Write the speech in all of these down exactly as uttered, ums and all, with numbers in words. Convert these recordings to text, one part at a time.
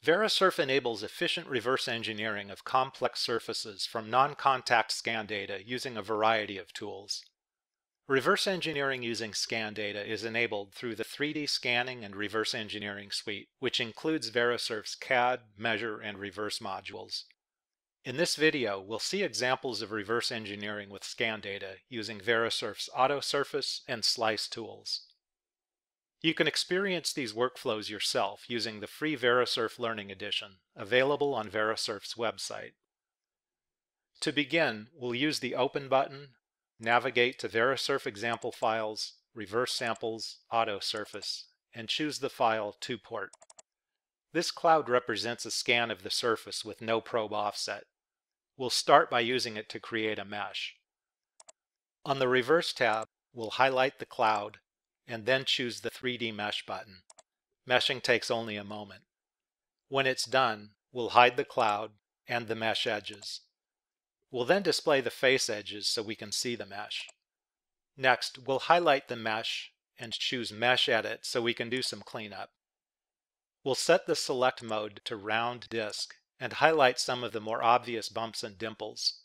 Verisurf enables efficient reverse engineering of complex surfaces from non-contact scan data using a variety of tools. Reverse engineering using scan data is enabled through the three D Scanning and Reverse Engineering Suite, which includes Verisurf's C A D, Measure, and Reverse modules. In this video, we'll see examples of reverse engineering with scan data using Verisurf's Auto Surface and Slice tools. You can experience these workflows yourself using the free Verisurf Learning Edition, available on Verisurf's website. To begin, we'll use the Open button, navigate to Verisurf Example Files, Reverse Samples, Auto Surface, and choose the file to port. This cloud represents a scan of the surface with no probe offset. We'll start by using it to create a mesh. On the Reverse tab, we'll highlight the cloud and then choose the three D Mesh button. Meshing takes only a moment. When it's done, we'll hide the cloud and the mesh edges. We'll then display the face edges so we can see the mesh. Next, we'll highlight the mesh and choose Mesh Edit so we can do some cleanup. We'll set the select mode to round disk and highlight some of the more obvious bumps and dimples.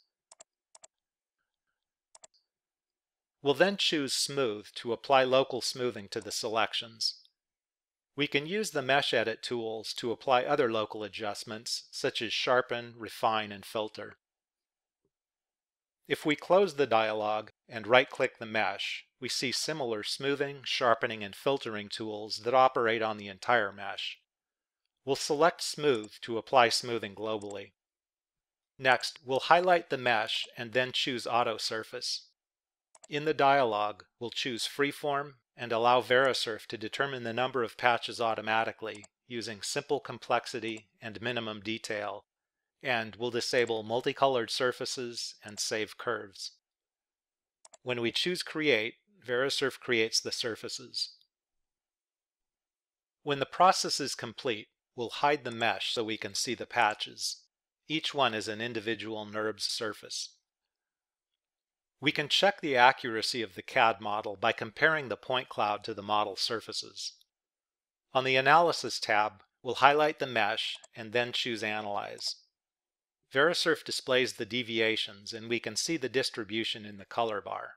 We'll then choose Smooth to apply local smoothing to the selections. We can use the Mesh Edit tools to apply other local adjustments such as Sharpen, Refine, and Filter. If we close the dialog and right-click the mesh, we see similar smoothing, sharpening, and filtering tools that operate on the entire mesh. We'll select Smooth to apply smoothing globally. Next, we'll highlight the mesh and then choose Auto Surface. In the dialog, we'll choose Freeform and allow Verisurf to determine the number of patches automatically using Simple Complexity and Minimum Detail, and we'll disable multicolored surfaces and save curves. When we choose Create, Verisurf creates the surfaces. When the process is complete, we'll hide the mesh so we can see the patches. Each one is an individual N U R B surface. We can check the accuracy of the C A D model by comparing the point cloud to the model surfaces. On the Analysis tab, we'll highlight the mesh and then choose Analyze. Verisurf displays the deviations and we can see the distribution in the color bar.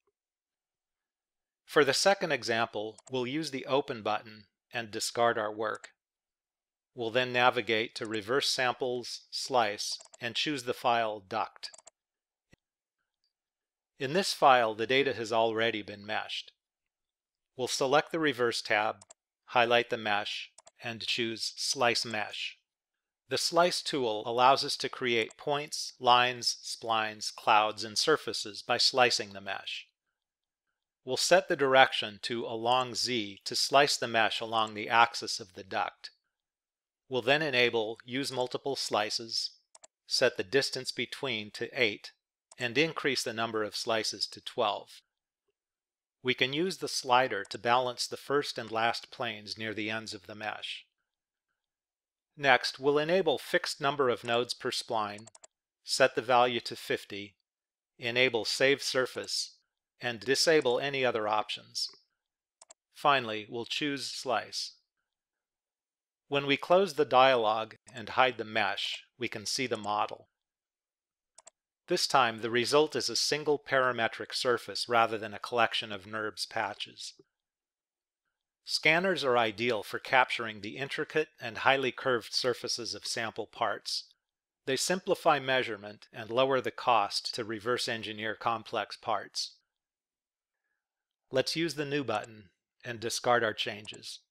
For the second example, we'll use the Open button and discard our work. We'll then navigate to Reverse Samples, Slice, and choose the file Duct. In this file, the data has already been meshed. We'll select the Reverse tab, highlight the mesh, and choose Slice Mesh. The Slice tool allows us to create points, lines, splines, clouds, and surfaces by slicing the mesh. We'll set the direction to along Z to slice the mesh along the axis of the duct. We'll then enable Use Multiple Slices, set the distance between to eight, and increase the number of slices to twelve. We can use the slider to balance the first and last planes near the ends of the mesh. Next, we'll enable fixed number of nodes per spline, set the value to fifty, enable Save Surface, and disable any other options. Finally, we'll choose Slice. When we close the dialog and hide the mesh, we can see the model. This time, the result is a single parametric surface rather than a collection of N U R B's patches. Scanners are ideal for capturing the intricate and highly curved surfaces of sample parts. They simplify measurement and lower the cost to reverse engineer complex parts. Let's use the New button and discard our changes.